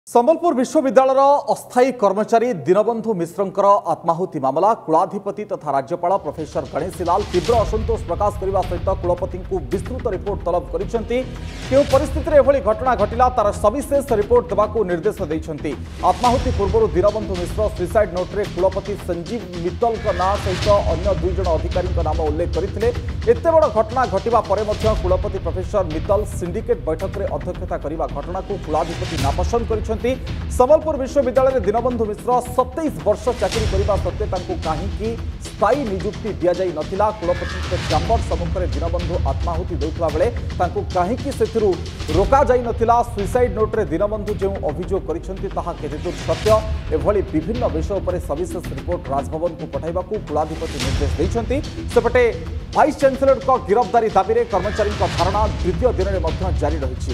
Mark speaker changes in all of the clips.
Speaker 1: संबलपुर विश्वविद्यालय अस्थायी कर्मचारी दीनबंधु मिश्र आत्माहुति मामला कुलाधिपति तथा राज्यपाल प्रोफेसर गणेशी लाल तीव्र असंतोष प्रकाश करने सहित कुलपति को विस्तृत रिपोर्ट तलब कर परिस्थिति एभली घटना घटिला तार सविशेष रिपोर्ट देवाक निर्देश देते। आत्माहुति पूर्व दीनबंधु मिश्र सुइसाइड नोट्रे कुलपति संजीव मित्तल ना सहित अन्य दुई जन अधिकारी नाम उल्लेख करते। एत बड़ घटना घटवा पर कुलपति प्रोफेसर मित्तल सिंडिकेट बैठक में अध्यक्षता करने घटना को कुलाधिपति नापसंद कर संबलपुर विश्वविद्यालय में दीनबंधु मिश्र 27 वर्ष चाकरी करने सत्वे कहीं स्थायी निजुक्ति दि जाई नथिला। कुलपति चैम्बर सम्मुख में दीनबंधु आत्माहुति देउथबा बेले तांको कहीं से रोका जाई नथिला। सुइसाइड नोट्रे दीनबंधु जो अभियोग करिसेंति ताहा केतेदूर सत्य एभली विभिन्न विषय पर सविशेष रिपोर्ट राजभवन को पठाइबाकू कुलाधिपति निर्देश देइछंती। सेपटे वाइस चांसेलर को गिरफ्तारी दाबी में कर्मचारी धारणा द्वितीय दिन में जारी रही।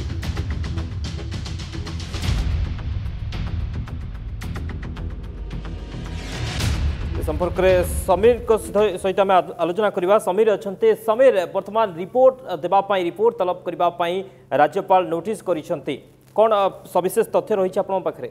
Speaker 2: संपर्क में समीर सहित आम आलोचना करवा। समीर अच्छा समीर वर्तमान रिपोर्ट देवाई रिपोर्ट तलब करने राज्यपाल नोटिस करिसेंती कौन सविशेष तथ्य रही आपन पाखरे?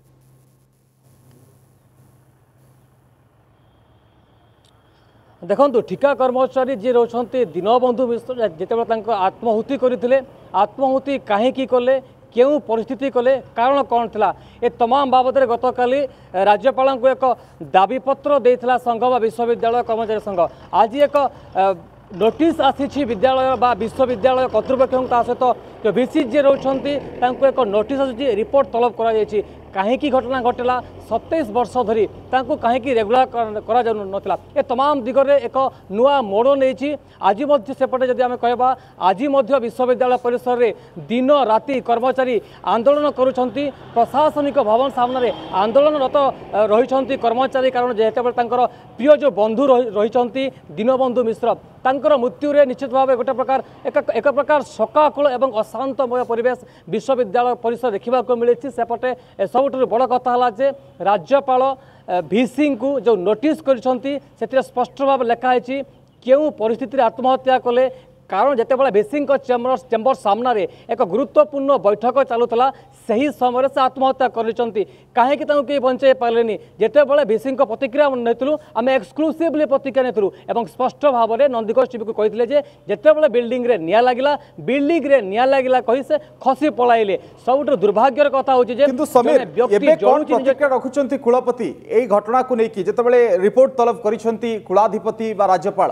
Speaker 3: देखो ठिका कर्मचारी जी रोचते दीनबंधु मिश्र जिते आत्माहुति करते आत्माहुति कहीं कले क्यों परिस्थिति कले कारण कौन था ए तमाम बाबद में गत काली राज्यपाल को एक दाबीपत्र देता संघ व विश्वविद्यालय कर्मचारी संघ आज एक नोटिस आसी विद्यालय बा विश्वविद्यालय कर्तृपक्ष सहित भिसी जी रोचंती एक नोटिस आसी रिपोर्ट तलब कर कहीं घटना घटला 27 वर्ष धरी कहीं रेगुलर करा ए तमाम दिगरे एक नुआ मोड़ नहीं। आज सेपटे जदि आम कहबा आज विश्वविद्यालय परिसर में दिन राति कर्मचारी आंदोलन करुछंती प्रशासनिक भवन सामने आंदोलनरत रही कर्मचारी कारण जेते प्रिय जो बंधु रही दीनबंधु मिश्र तांकर मृत्यु रे निश्चित भाव गोटे प्रकार एक प्रकार शोकाकुल एवं अशांतमय परिवेश विश्वविद्यालय परिसर देखा मिली। सेपटे सबुठ बड़ कथा जे राज्यपाल भिसी को जो नोटिस करिसेंती स्पष्ट भाव लिखाई क्यों परिस्थिति आत्महत्या कले कारण जितेबाला भिसी चैम्बर सामने एक गुरुत्वपूर्ण बैठक चलुला सही समय से आत्महत्या कहीं कहीं बंचाई पारे जितेबाला भिसी प्रतिक्रिया नहीं आम एक्सक्लूसिवली प्रतिक्रिया नहीं स्पष्ट भाव में नंदीघोष टीवी को कहते जितेबाला बिल्डिंग रे निया लगिला बिल्डिंग रे निया लगिला कही से खसी पलाइले सब दुर्भाग्यर कथा
Speaker 1: रखुंट कुलपति यही घटना को लेकिन जितेबाला रिपोर्ट तलब करिसेंती कुलाधिपति बा राज्यपाल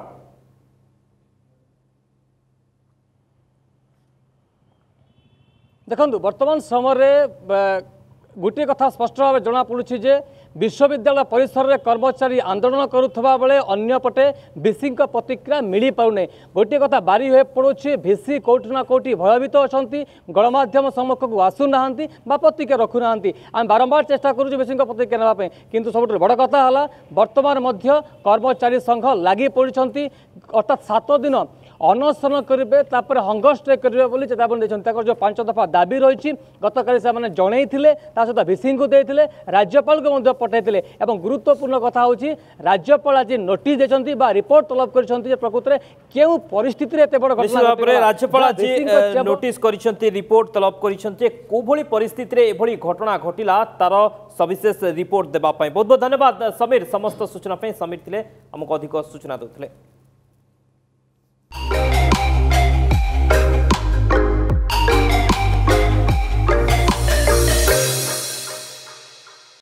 Speaker 3: देखो वर्तमान समय गोटे कथा स्पष्ट भाव जना पड़ुछि जे विश्वविद्यालय परिसर में कर्मचारी आंदोलन करुवा बेले अन्यपटे भिसी प्रतिक्रिया मिल पाने गोटे कथा बारी हो पड़ुछि भिसी कौटि ना कौटि भयभीत अच्छा गणमाध्यम सम्मुख को आसुना प्रतिक्रिया रखुना आम बारंबार चेष्टा करूँ भिसी प्रतिक्रिया नापे किंतु सब बड़ कथा है वर्तमान कर्मचारी संघ लगी पड़ी अर्थात 7 दिन अनशन करेंगे हंगर स्ट्राइक करेंगे बोली चेतावनी देते जो 5 दफा दाबी रही गतकाली से जनईले सहित भिसी को देते राज्यपाल को पठाई गुरुत्वपूर्ण कथा हूँ राज्यपाल आज नोटिस देते रिपोर्ट तलब कर प्रकृत में क्यों परिस्थिति
Speaker 2: राज्यपाल आज नोटिस रिपोर्ट तलब कर परिस्थिति एभली घटना घटिला तार सविशेष रिपोर्ट देवाई। बहुत बहुत धन्यवाद समीर समस्त सूचना समीर थे आमको अधिक सूचना देते।